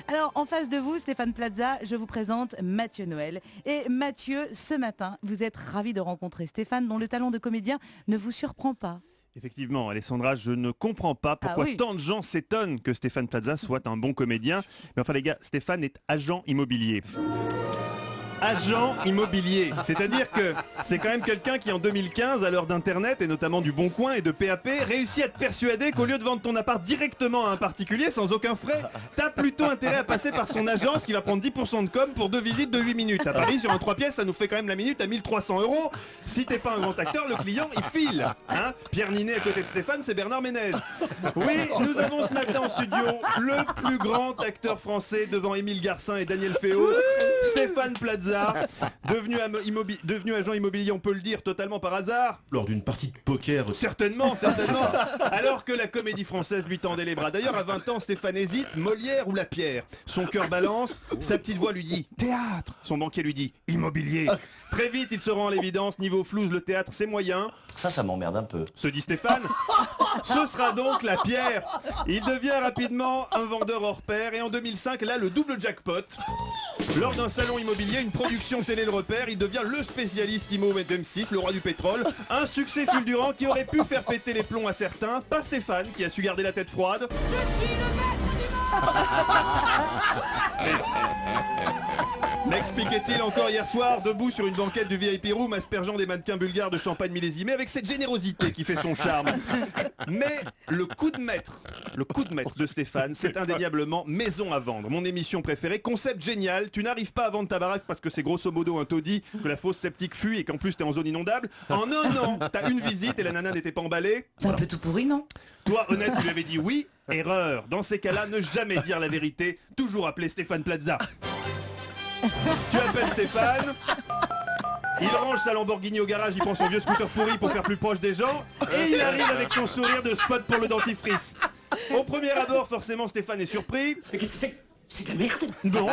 Alors, en face de vous, Stéphane Plaza, je vous présente Mathieu Noël. Et Mathieu, ce matin, vous êtes ravi de rencontrer Stéphane, dont le talent de comédien ne vous surprend pas. Effectivement, Alessandra, je ne comprends pas pourquoi tant de gens s'étonnent que Stéphane Plaza soit un bon comédien. Mais enfin les gars, Stéphane est agent immobilier. Agent immobilier, c'est-à-dire que c'est quand même quelqu'un qui en 2015, à l'heure d'internet et notamment du Bon Coin et de PAP, réussit à te persuader qu'au lieu de vendre ton appart directement à un particulier sans aucun frais, t'as plutôt intérêt à passer par son agence qui va prendre 10% de com pour 2 visites de 8 minutes. À Paris, sur un 3 pièces, ça nous fait quand même la minute à 1300 €. Si t'es pas un grand acteur, le client il file. Hein, Pierre Ninet à côté de Stéphane, c'est Bernard Ménez. Oui, nous avons ce matin en studio le plus grand acteur français devant Émile Garcin et Daniel Féau, Stéphane Plaza. Devenu agent immobilier, on peut le dire, totalement par hasard. Lors d'une partie de poker. Certainement. Alors que la comédie française lui tendait les bras. D'ailleurs, à 20 ans, Stéphane hésite, Molière ou la pierre. Son cœur balance, sa petite voix lui dit théâtre. Son banquier lui dit immobilier. Très vite, il se rend à l'évidence, niveau flouze, le théâtre, c'est moyen. Ça m'emmerde un peu. Se dit Stéphane. Ce sera donc la pierre. Il devient rapidement un vendeur hors pair et en 2005, là, le double jackpot. Lors d'un salon immobilier, une production télé le repère, il devient le spécialiste IMO M6, le roi du pétrole. Un succès fulgurant qui aurait pu faire péter les plombs à certains. Pas Stéphane, qui a su garder la tête froide. Je suis le maître du monde. M'expliquait-il encore hier soir, debout sur une banquette du VIP Room, aspergeant des mannequins bulgares de champagne millésimé, avec cette générosité qui fait son charme. Mais le coup de maître de Stéphane, c'est indéniablement Maison à vendre. Mon émission préférée, concept génial, tu n'arrives pas à vendre ta baraque parce que c'est grosso modo un taudis, que la fosse septique fuit et qu'en plus t'es en zone inondable. En un an, t'as une visite et la nana n'était pas emballée. C'est un peu tout pourri, non? Toi, honnête, tu lui avais dit oui, erreur. Dans ces cas-là, ne jamais dire la vérité, toujours appeler Stéphane Plaza. Tu appelles Stéphane, il range sa Lamborghini au garage, il prend son vieux scooter pourri pour faire plus proche des gens, et il arrive avec son sourire de spot pour le dentifrice. Au premier abord, forcément, Stéphane est surpris. Mais qu'est-ce que c'est? C'est de la merde.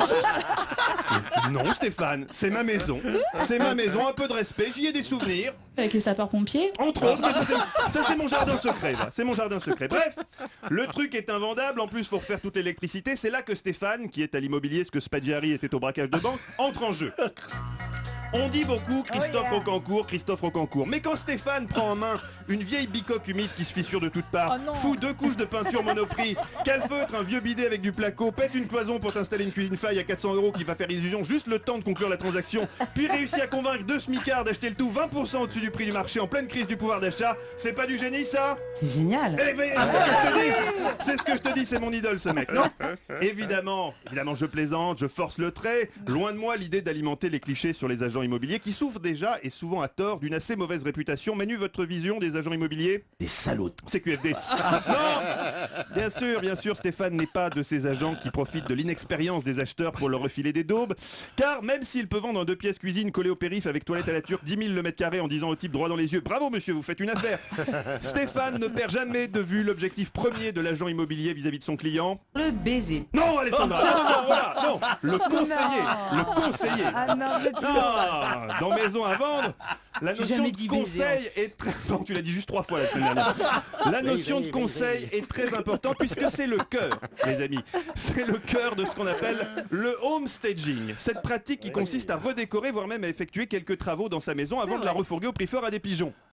Non, Stéphane, c'est ma maison. C'est ma maison, un peu de respect, j'y ai des souvenirs. Avec les sapeurs-pompiers. Entre autres, mais ça c'est mon jardin secret, là. C'est mon jardin secret. Bref, le truc est invendable, en plus faut refaire toute l'électricité. C'est là que Stéphane, qui est à l'immobilier ce que Spaggiari était au braquage de banque, entre en jeu. On dit beaucoup Christophe Rocancourt. Mais quand Stéphane prend en main une vieille bicoque humide qui se fissure de toutes parts, fout 2 couches de peinture Monoprix, calfeutre un vieux bidet avec du placo, pète une cloison pour t'installer une cuisine faille à 400 € qui va faire illusion juste le temps de conclure la transaction, puis réussit à convaincre 2 smicards d'acheter le tout 20% au-dessus du prix du marché en pleine crise du pouvoir d'achat, c'est pas du génie ça? C'est génial. C'est ce que je te dis, c'est mon idole ce mec, non? Évidemment, je plaisante, je force le trait, loin de moi l'idée d'alimenter les clichés sur les agents immobiliers qui souffrent déjà et souvent à tort d'une assez mauvaise réputation. Manu, votre vision des agents immobiliers? Des salauds. C'est QFD. Non, bien sûr, Stéphane n'est pas de ces agents qui profitent de l'inexpérience des acheteurs pour leur refiler des daubes, car même s'il peut vendre un 2 pièces cuisine collé au périph' avec toilette à la turque 10 000 le mètre carré en disant au type droit dans les yeux, bravo monsieur, vous faites une affaire. Stéphane ne perd jamais de vue l'objectif premier de l'agent immobilier vis-à- de son client. Le baiser. Non, Alessandra, non, le conseiller. Ah non, Non, dans Maison à vendre, la notion de conseil est très... Non, tu l'as dit juste 3 fois la semaine dernière. La notion de conseil est très importante puisque c'est le cœur, les amis. C'est le cœur de ce qu'on appelle le home staging. Cette pratique qui consiste à redécorer, voire même à effectuer quelques travaux dans sa maison avant de la refourguer au prix fort à des pigeons.